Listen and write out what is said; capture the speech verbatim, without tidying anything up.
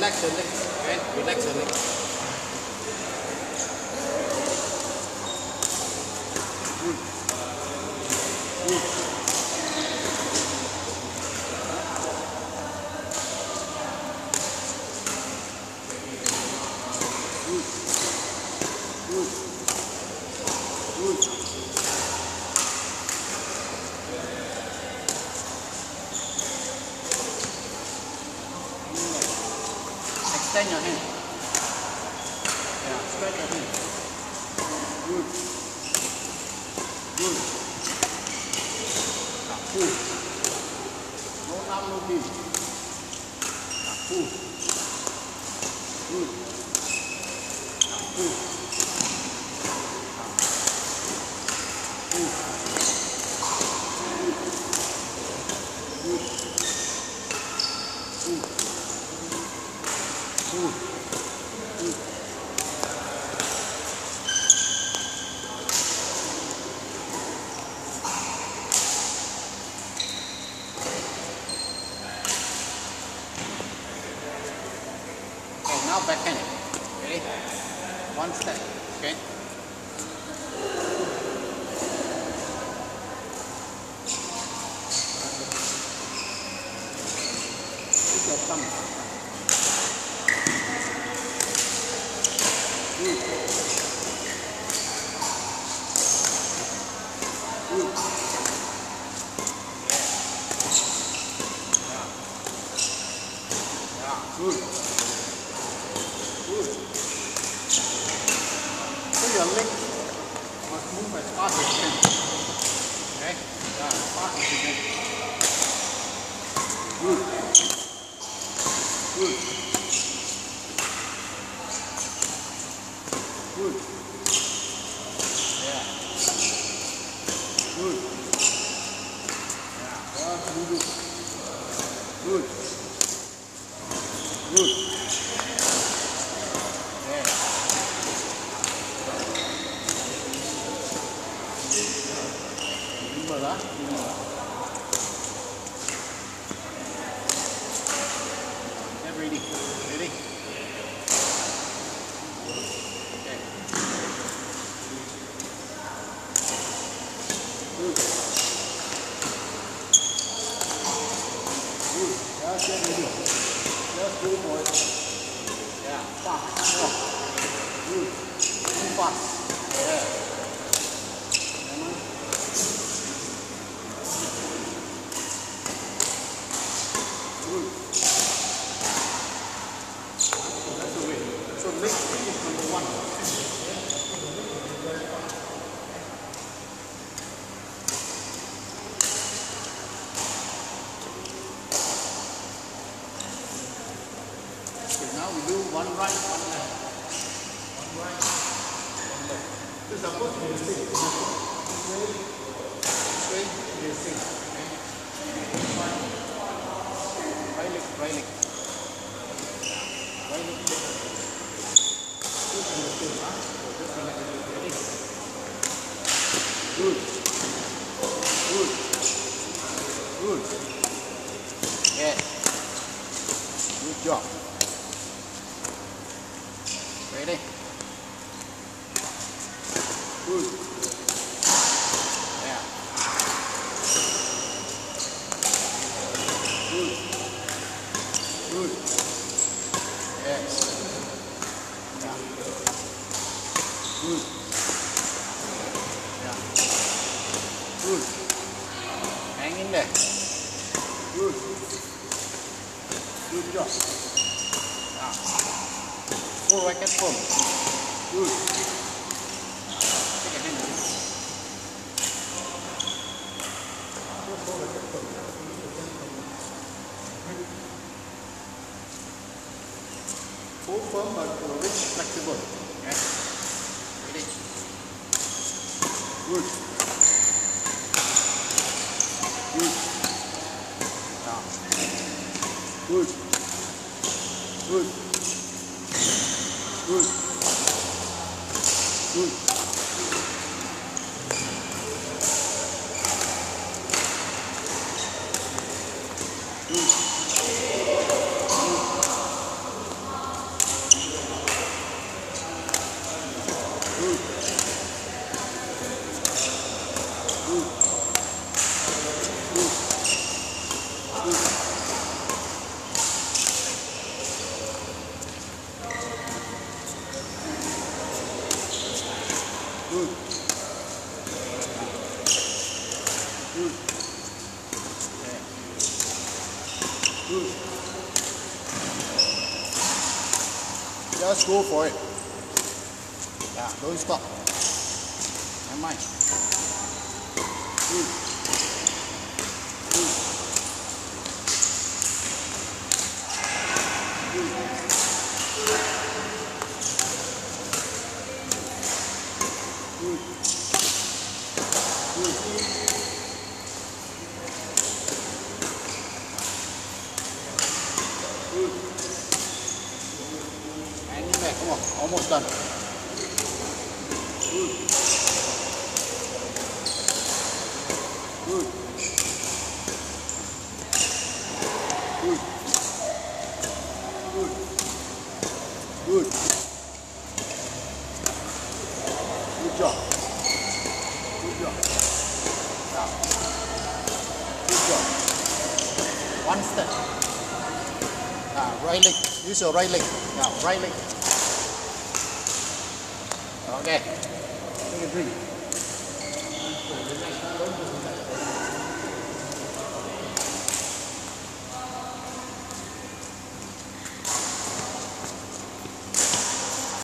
relax your legs. Okay, relax your legs. Good. Good. Good. Good. Good. Extend your hand. Yeah, spread your hand. Good. Good. Now pull. No arm, no knee. Now pull. Good. Now pull. Now pull. Good. Good. Pull. Pull. Good. Okay, now backhand. Ready? One step. Okay. Use your thumb. Good. Good. Yeah. Yeah. Good. Good. So your leg must move as fast as you can. Okay? Yeah, as fast as you can. Good. Good. Good. Yeah. Good. Yeah. Just move it. Good. Good. Yeah. Remember that? Remember. Get ready. Ready? Okay. Good. Good. Just get ready. Just go for it. Yeah. Fast. More. Good. Move fast. Yeah. Good. So that's the way. So leg spin is number one. Okay, now we do one right, one left. One right, one left. This is supposed to be a sing. Straight, straight, be a sing. Okay. Right leg, right leg. Right leg. This is the same, huh? So just relax. Ready? Good. Good. Good. Yes. Good job. Ready? Good. Yeah. Good. Good. Yes. Yeah. Good. Yeah. Good. Hang in there. Good. Good job. Yeah. Full racket firm. Good. Take a hand. Full racket firm. Full firm but a bit flexible. Okay. Ready? Good. Good. Yeah. Good. Good. Good. Good. Good. Good. Good. Yeah. Good. Just go for it. Yeah, don't stop. Never mind. Good. Good. Good. Good. Good. Good. Hang back, come on, almost done. Good. Good. Good. Good. Good. Good job. Good job. Yeah. Good job. One step. Yeah, right leg. Use your right leg. Yeah, right leg. Okay. Take a drink.